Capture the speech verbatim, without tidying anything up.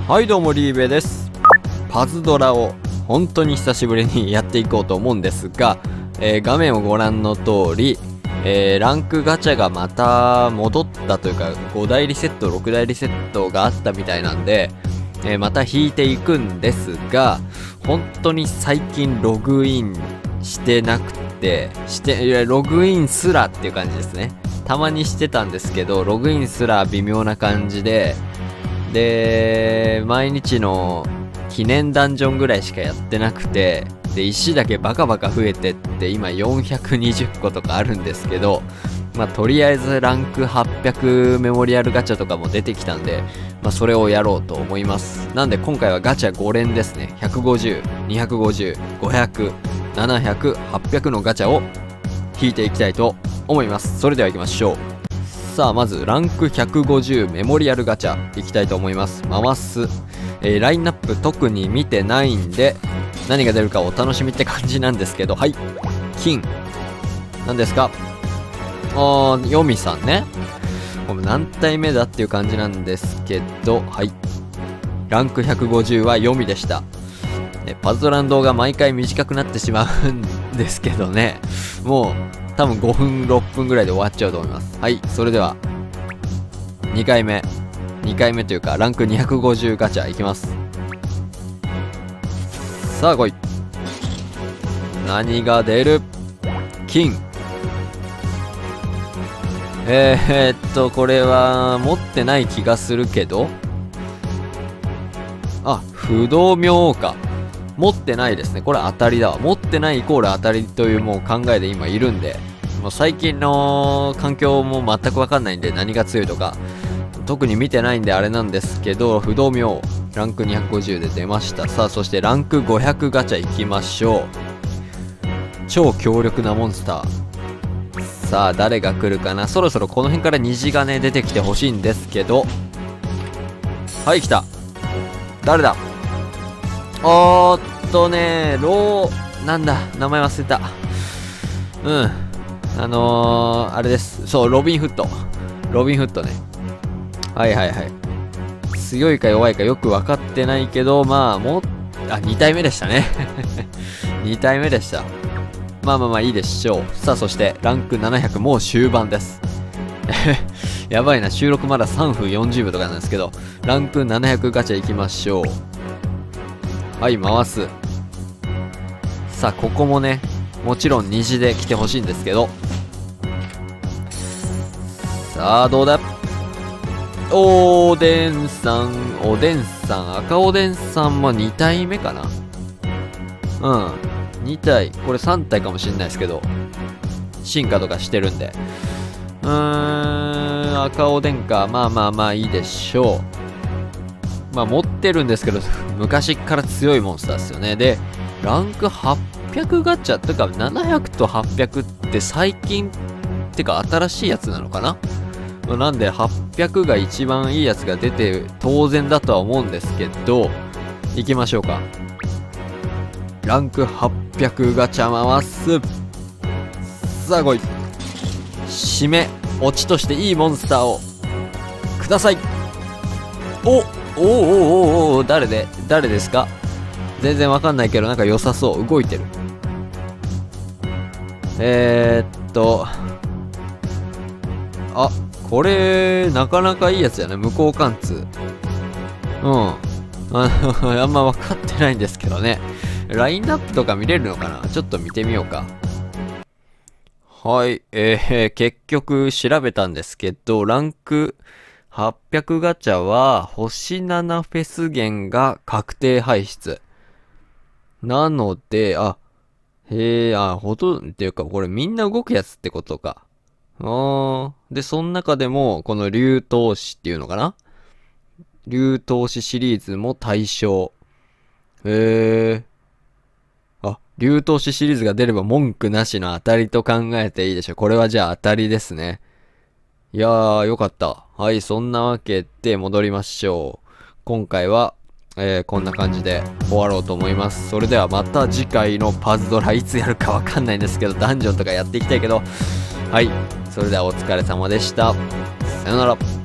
はいどうもリーベです。パズドラを本当に久しぶりにやっていこうと思うんですが、えー、画面をご覧の通り、えー、ランクガチャがまた戻ったというかごだいリセットろくだいリセットがあったみたいなんで、えー、また引いていくんですが、本当に最近ログインしてなくてしてログインすらっていう感じですね。たまにしてたんですけどログインすら微妙な感じで、で毎日の記念ダンジョンぐらいしかやってなくて、で石だけバカバカ増えてって今よんひゃくにじゅっことかあるんですけど、まあとりあえずランクはっぴゃくメモリアルガチャとかも出てきたんで、まあそれをやろうと思います。なんで今回はガチャご連ですね。ひゃくごじゅう、にひゃくごじゅう、ごひゃく、ななひゃく、はっぴゃくのガチャを引いていきたいと思います。それでは行きましょう。さあまずランクひゃくごじゅうメモリアルガチャいきたいと思います。回す、えー、ラインナップ特に見てないんで何が出るかお楽しみって感じなんですけど、はい、金何ですか。あーヨミさんね。これ何体目だっていう感じなんですけど、はい、ランクひゃくごじゅうはヨミでした。パズドラの動画毎回短くなってしまうんですけどね、もう多分ごふんろっぷんぐらいで終わっちゃうと思います。はい、それではにかいめにかいめというかランクにひゃくごじゅうガチャいきます。さあ来い。何が出る。金。えー、っとこれは持ってない気がするけど、あ、不動明王か。持ってないですね。これ当たりだわ。持ってないイコール当たりというもう考えで今いるんで、もう最近の環境も全くわかんないんで何が強いとか特に見てないんであれなんですけど、不動明王ランクにひゃくごじゅうで出ました。さあそしてランクごひゃくガチャいきましょう。超強力なモンスター。さあ誰が来るかな。そろそろこの辺から虹がね出てきてほしいんですけど、はい来た。誰だ。おーっとね、ロー、なんだ、名前忘れた。うん。あのー、あれです。そう、ロビンフット。ロビンフットね。はいはいはい。強いか弱いかよく分かってないけど、まあ、もう、あ、に体目でしたね。に体目でした。まあまあまあいいでしょう。さあ、そして、ランクななひゃく、もう終盤です。やばいな、収録まださんぷんよんじゅうびょうとかなんですけど、ランクななひゃくガチャいきましょう。はい、回す。さあここもねもちろん虹で来てほしいんですけど、さあどうだ。おでんさん、おでんさん、赤おでんさんもに体目かな。うんに体、これさん体かもしれないですけど進化とかしてるんで、うーん赤おでんか。まあまあまあいいでしょう。まあ持ってるんですけど昔から強いモンスターですよね。でランクはっぴゃくガチャとかななひゃくとはっぴゃくって最近ってか新しいやつなのかな。なんではっぴゃくが一番いいやつが出て当然だとは思うんですけど、行きましょうか。ランクはっぴゃくガチャ回す。さあ来い。締めオチとしていいモンスターをください。おおーおーおーおー誰で誰ですか。全然わかんないけどなんか良さそう。動いてる。えー、っとあこれなかなかいいやつじゃない。無効貫通。うんあのあんま分かってないんですけどね。ラインナップとか見れるのかな。ちょっと見てみようか。はい、えー、結局調べたんですけどランクはっぴゃくガチャは星ななフェス源が確定排出なので、あへえ、あほとんどっていうかこれみんな動くやつってことか。あーでその中でもこの竜闘士っていうのかな。竜闘士シリーズも対象。へえ、あ竜闘士シリーズが出れば文句なしの当たりと考えていいでしょ。これはじゃあ当たりですね。いやーよかった。はい、そんなわけで戻りましょう。今回は、えー、こんな感じで終わろうと思います。それではまた次回のパズドラいつやるかわかんないんですけど、ダンジョンとかやっていきたいけど、はい、それではお疲れ様でした。さよなら。